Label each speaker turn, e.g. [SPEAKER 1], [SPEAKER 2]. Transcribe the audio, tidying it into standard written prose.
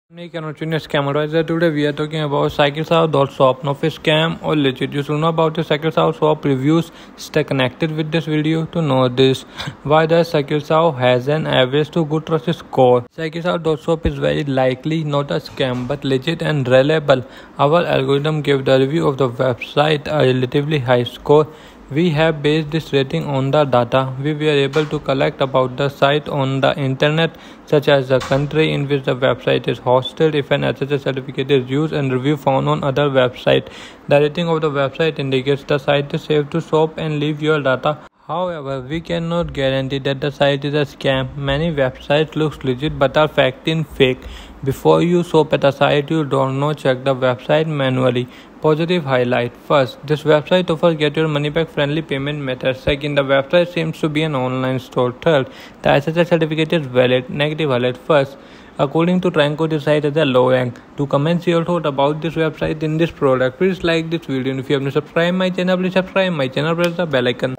[SPEAKER 1] Nick and Scam Advisor. Today we are talking about Cyklsao.Shop. Now, if scam or legit, you should know about the Cyklsao.Shop reviews. Stay connected with this video to know this. Why does Cyklsao has an average to good trust score? Cyklsao.Shop is very likely not a scam but legit and reliable. Our algorithm gave the review of the website a relatively high score. We have based this rating on the data we were able to collect about the site on the internet, such as the country in which the website is hosted, if an SSL certificate is used, and review found on other websites. The rating of the website indicates the site is safe to shop and leave your data. However, we cannot guarantee that the site is a scam. Many websites look legit but are fake. Before you shop at a site, you don't know, check the website manually. Positive highlight. First, this website offers get your money back friendly payment methods. Second, the website seems to be an online store. Third, the SSL certificate is valid. Negative highlight. First, according to Tranco, this site has a low rank. To comment your thought about this website in this product, please like this video. And if you have not subscribed my channel, please subscribe my channel, press the bell icon.